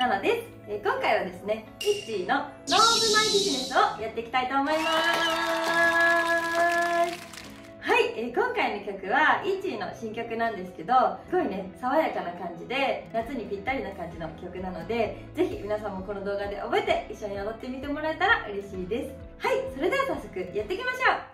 ナナです。今回はですね、イッチーのノーブマイビジネスをやっていきたいと思います。はい、今回の曲はイッチーの新曲なんですけど、すごいね、爽やかな感じで夏にぴったりな感じの曲なので、ぜひ皆さんもこの動画で覚えて一緒に踊ってみてもらえたら嬉しいです。はい、それでは早速やっていきましょう。はい、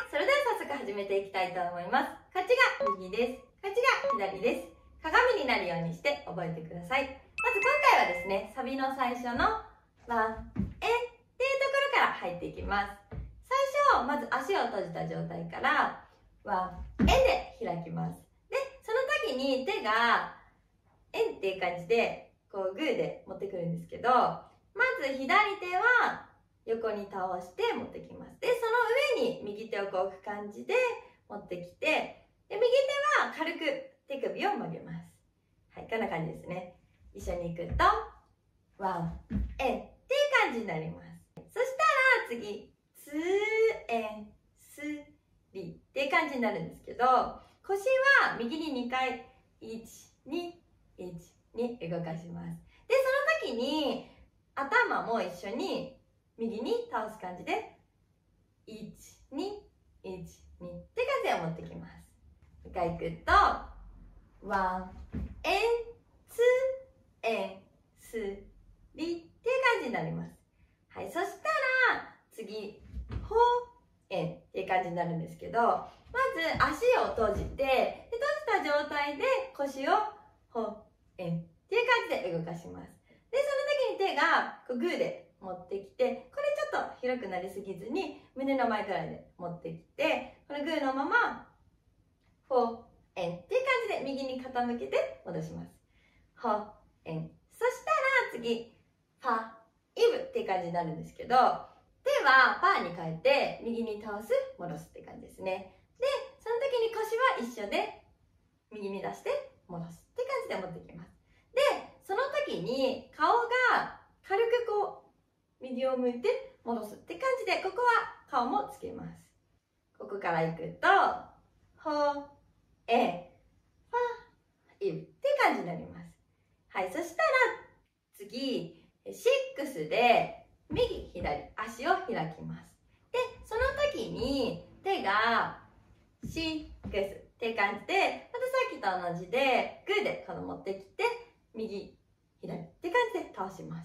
それでは早速始めていきたいと思います。こっちが右です。こっちが左です。鏡になるようにして覚えてください。まず今回はですね、サビの最初のワン、エンっていうところから入っていきます。最初、まず足を閉じた状態からワン、エンで開きます。で、その時に手がエンっていう感じでこうグーで持ってくるんですけど、まず左手は横に倒して持ってきます。で、その上に右手をこう置く感じで持ってきて、で、右手は軽く手首を曲げます。はい、こんな感じですね。一緒にいくと、ワン、エンっていう感じになります。そしたら次、ツー、エン、スリっていう感じになるんですけど、腰は右に2回、1、2、1、2動かします。で、その時に頭も一緒に右に倒す感じで、1、2、1、2って感じで持ってきます。もう一回いくと、ワン、エン、ツー、エン、スリっていう感じになります。はい、そしたら次、フォー、エンっていう感じになるんですけど、まず足を閉じて、で閉じた状態で腰をフォー、エンっていう感じで動かします。で、その時に手がこうグーで持ってきて、これちょっと広くなりすぎずに胸の前くらいで持ってきて、このグーのままフォー、エンっていう感じで右に傾けて戻します。フォー、エン。そしたら次、ファ、イブっていう感じになるんですけど、手はパーに変えて右に倒す、戻すって感じですね。で、その時に腰は一緒で右に出して戻すって感じで持ってきます。で、その時に顔が軽くこう右を向いて戻すって感じで、ここは顔もつけます。ここからいくと、フォー、エン、ファ、イブっていう感じになります。はい、そしたら次、6で右、左、足を開きます。で、その時に手が6っていう感じで、またさっきと同じで、グーでこの持ってきて、右、左って感じで倒します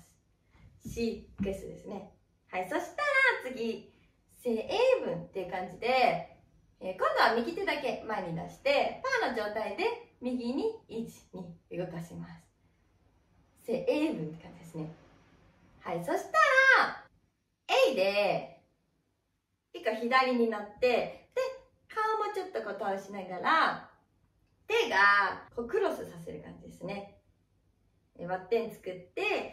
。6ですね。はい、そしたら次、セーブンっていう感じで、今度は右手だけ前に出して、パーの状態で右に1、2動かします。セーブンって感じですね。はい、そしたら、A で、一個左になって、で、顔もちょっとこう倒しながら、手がこうクロスさせる感じですね。ワッテン作って、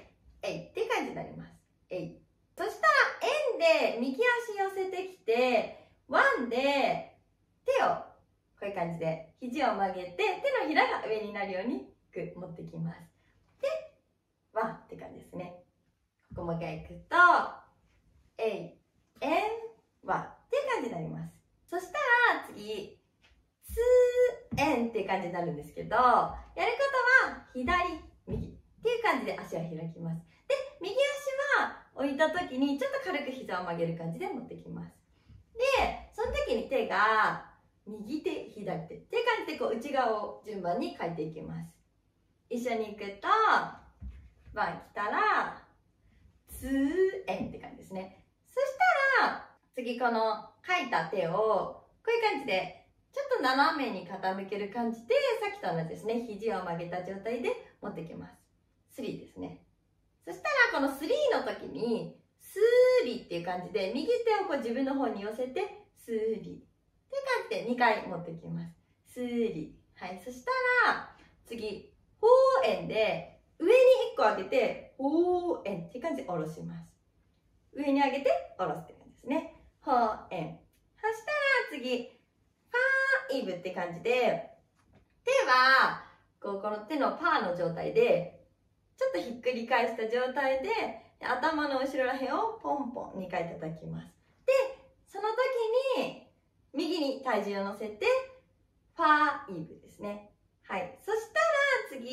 えいって感じになります。えい。そしたら、円で右足寄せてきて、ワンで手をこういう感じで肘を曲げて、手のひらが上になるように持ってきます。で、ワンって感じですね。ここもう一回いくと、えい、えん、ワンっていう感じになります。そしたら次、ツー、えんっていう感じになるんですけど、やることは左、右っていう感じで足を開きます。で、右足は置いた時にちょっと軽く膝を曲げる感じで持ってきます。で、その時に手が右手、左手っていう感じでこう内側を順番に書いていきます。一緒に行くと、ワン来たら、ツーエンって感じですね。そしたら、次この書いた手を、こういう感じで、ちょっと斜めに傾ける感じで、さっきと同じですね。肘を曲げた状態で持ってきます。3ですね。そしたら、この3の時に、スーリっていう感じで、右手をこう自分の方に寄せて、スーリっていう感じで2回持ってきます。スーリ。はい。そしたら、次、フォーエンで、上に1個上げて、フォーエンっていう感じで下ろします。上に上げて、下ろすって感じですね。フォーエン。そしたら次、ファーイブって感じで、手は、この手のパーの状態で、ちょっとひっくり返した状態で、頭の後ろらへんをポンポン2回叩きます。で、その時に、右に体重を乗せて、ファーイブですね。はい。そしたら次、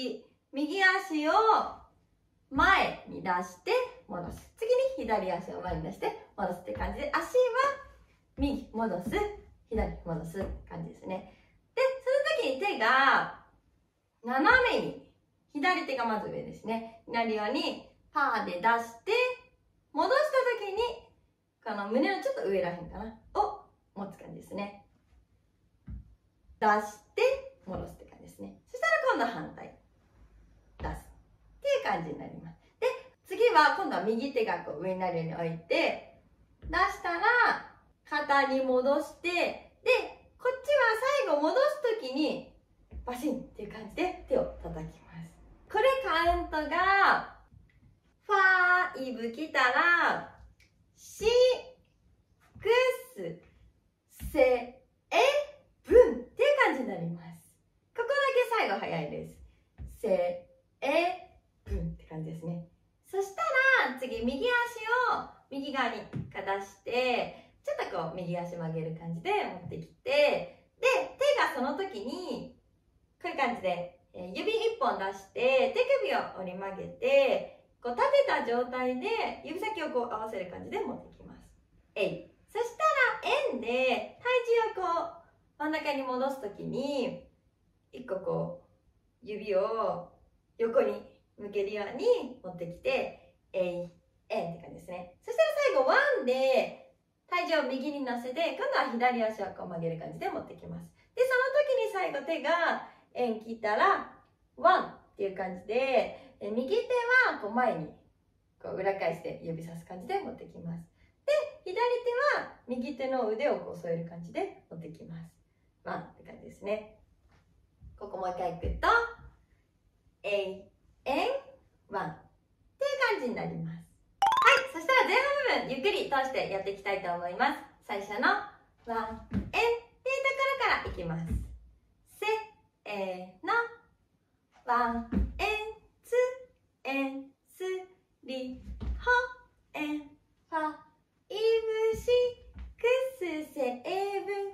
右足を前に出して戻す。次に左足を前に出して戻すって感じで、足は右戻す、左戻す感じですね。で、その時に手が斜めに、左手がまず上ですね。なるようにパーで出して、戻した時に、この胸のちょっと上らへんかな、を持つ感じですね。出して戻すって感じですね。そしたら今度は反対。出すっていう感じになります。で、次は今度は右手がこう上になるように置いて、出したら肩に戻して、で、こっちは最後戻すときにバシンっていう感じで手を叩きます。これカウントが5来たら6、7、ブンっていう感じになります。ここだけ最後早いです。ブンって感じですね。そしたら次右足を右側にかざして、ちょっとこう右足曲げる感じで持ってきて、で、手がその時にこういう感じで指1本出して手首を折り曲げて、こう立てた状態で指先をこう合わせる感じで持ってきます。そしたら円で体重をこう真ん中に戻すときに1個こう指を横に向けるように持ってきて、円って感じですね。そしたら最後ワンで体重を右に乗せて、今度は左足をこう曲げる感じで持ってきます。で、その時に最後手が円切ったらワンっていう感じで、右手はこう前にこう裏返して指さす感じで持ってきます。で、左手は右手の腕をこう添える感じで持ってきます。ワンって感じですね。ここもう一回いくと、ワンっていう感じになります。はい、そしたら前半部分ゆっくり通してやっていきたいと思います。最初のワン、っていうところからいきます。せーの、ワン、ツー、スリー、フォー、ファイブ、シックス、セブン、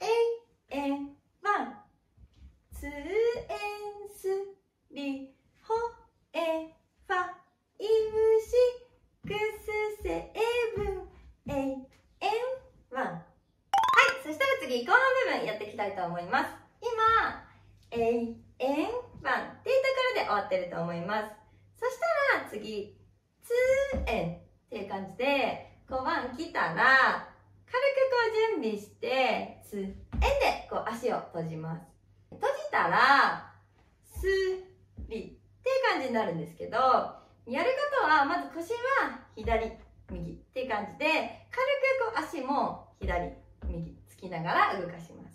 ワン、ツー、スリー、フォー、ファイブ、シックス、セブン、ワン。はい、そしたら次、後半部分やっていきたいと思います。今、ワンっていうところで終わってると思います。そしたら次、ツーっていう感じで、こうワン来たら、軽くこう準備して、ツーでこう足を閉じます。閉じたら、スリーっていう感じになるんですけど、やることは、まず腰は左、右っていう感じで、軽くこう足も左、右つきながら動かします。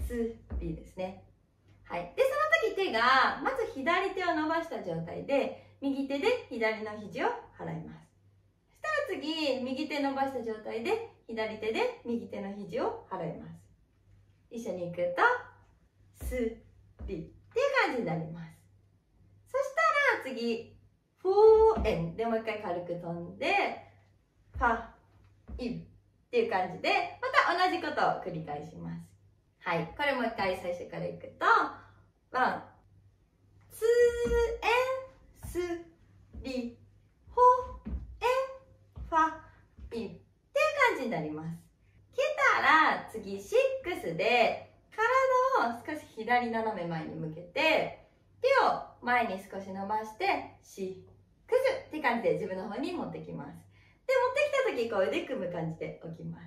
スリーですね。はい。で、その時手が、まず左手を伸ばした状態で、右手で左の肘を払います。そしたら次、右手伸ばした状態で、左手で右手の肘を払います。一緒に行くと、スリーっていう感じになります。そしたら次、フォーでもう一回軽く飛んで、ファイブっていう感じで、また同じことを繰り返します。はい。これもう一回最初からいくと、ワン、ツー、スリー、フォー、ファイブっていう感じになります。来たら次、シックスで、体を少し左斜め前に向けて、手を前に少し伸ばして、シックスって感じで自分の方に持ってきます。で、持ってきた時、こう腕組む感じで置きます。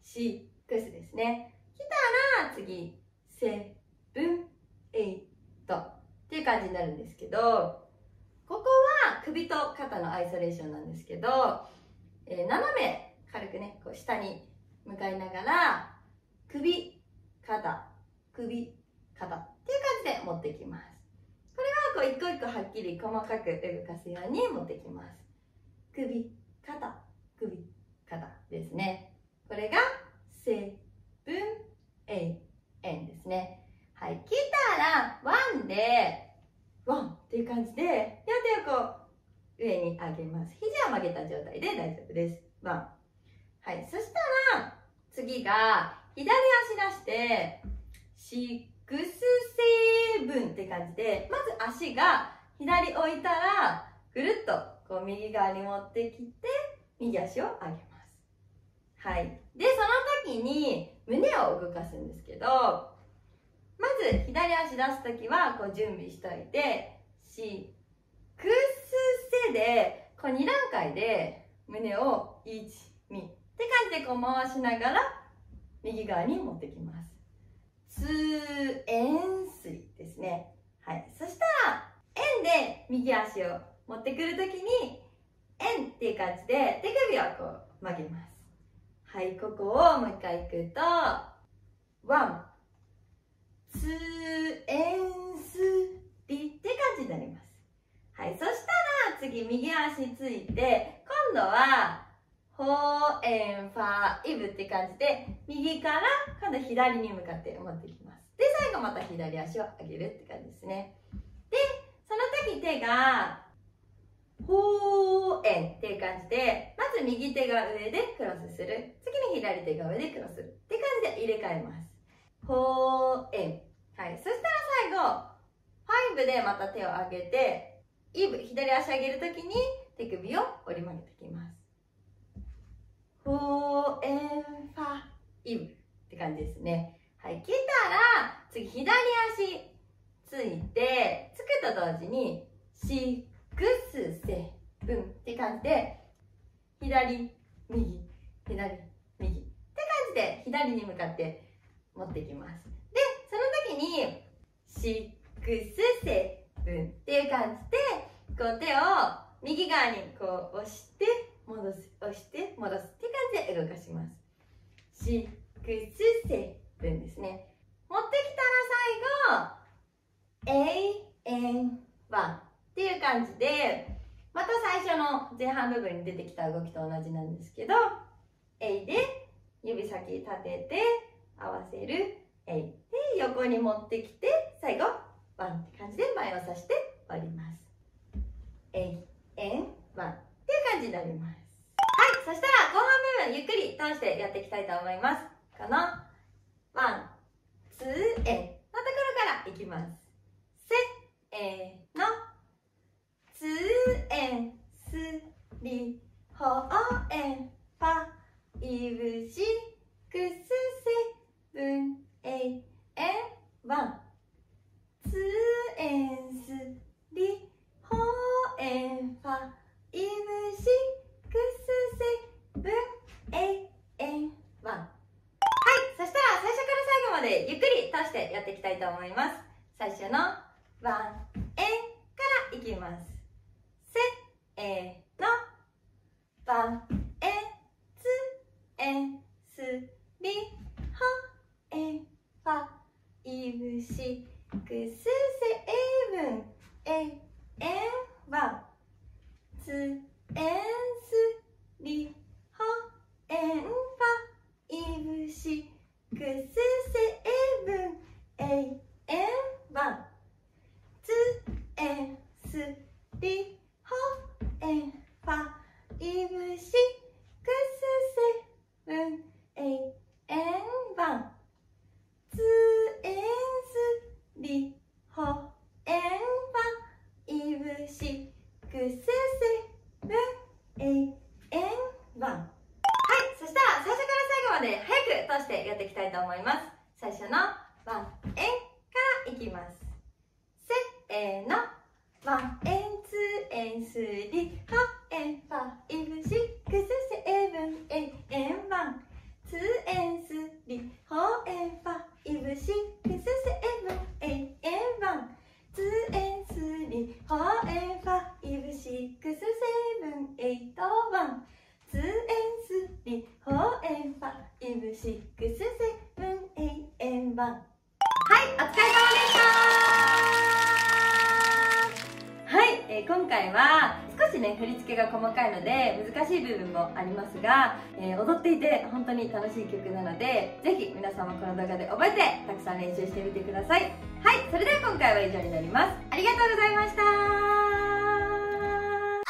シックスですね。来たら次、セブン、っていう感じになるんですけど、ここは首と肩のアイソレーションなんですけど、斜め軽くね、こう下に向かいながら、首、肩、首、肩っていう感じで持ってきます。これはこう一個一個はっきり細かく動かすように持ってきます。首、肩、首、肩ですね。これがセブン、ですね。はい。来たら、ワンで、ワンっていう感じで、両手をこう、上に上げます。肘を曲げた状態で大丈夫です。ワン。はい。そしたら、次が、左足出して、 7って感じで、まず足が左置いたらぐるっとこう右側に持ってきて右足を上げます。はい。で、その時に胸を動かすんですけど、まず左足出す時はこう準備しといて、シクスセでこう2段階で胸を1、2って感じでこう回しながら右側に持ってきます。2、3ですね。はい。そしたら円で右足を持ってくるときに円っていう感じで手首をこう曲げます。はい、ここをもう一回いくと、1、2、3って感じになります。はい、そしたら次右足ついて、今度は4、5って感じで右から今度左に向かって持ってきます。で、最後また左足を上げるって感じですね。で、その時手が4っていう感じで、まず右手が上でクロスする。次に左手が上でクロスするって感じで入れ替えます。4、はい。そしたら最後、5でまた手を上げて、左足上げるときに手首を折り曲げていきます。4、5って感じですね。はい。来たら、次左足ついて、つくと同時に、6、7って感じで、左、右、左、右って感じで左に向かって持っていきます。で、その時に、6、7っていう感じで、こう手を右側にこう押して戻す、押して戻すって感じで動かします。6、7ですね。持ってきたら最後、1っていう感じで、また最初の前半部分に出てきた動きと同じなんですけど、A で指先立てて合わせる A で横に持ってきて、最後1って感じで前を刺して終わります。A、1っていう感じになります。はい、そしたら後半部分ゆっくり通してやっていきたいと思います。この1、2、A のところからいきます。せーの。2 and 3 4 and 5 6 7 8 and 1 2 and 3 4 and 5 6 7 8 and 1。 はい、そしたら最初から最後までゆっくり通してやっていきたいと思います。最初の1 and からいきます。せーの。1 and 2 and 3 4 and 5 6 7 8 and 1 2 and 3 4 and 5 6 7 8 and 1 2 and 3 4 and 5 6 7 8 and 1 2 and 3 4 and 5 6 7 8 and 1。はい、そしたら最初から最後まで早く通してやっていきたいと思います。最初の1 and からいきます。せーの。1 and 2 and 3 4 and 5 6 7 8 and 1 2 and 3 4 and 5 6 7 8 and 1 2 and 3 4 and 5 6 7 8 1 2 and 3 4 and 5 6 7 8 and 1。はい、お疲れ様でした。はい、今回は少しね振り付けが細かいので難しい部分もありますが、踊っていて本当に楽しい曲なので、ぜひ皆さんもこの動画で覚えてたくさん練習してみてください。はい、それでは今回は以上になります。ありがとうございました。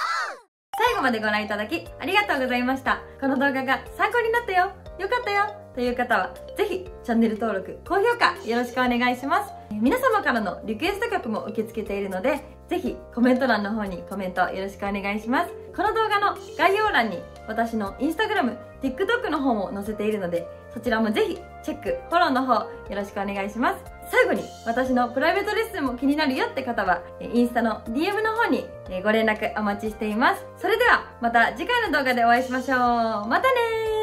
最後までご覧いただきありがとうございました。この動画が参考になったよ、よかったよという方はぜひチャンネル登録、高評価よろしくお願いします。皆様からのリクエスト曲も受け付けているので、ぜひコメント欄の方にコメントよろしくお願いします。この動画の概要欄に私のインスタグラム、TikTok の方も載せているので、そちらもぜひチェック、フォローの方よろしくお願いします。最後に私のプライベートレッスンも気になるよって方は、インスタの DM の方にご連絡お待ちしています。それではまた次回の動画でお会いしましょう。またねー。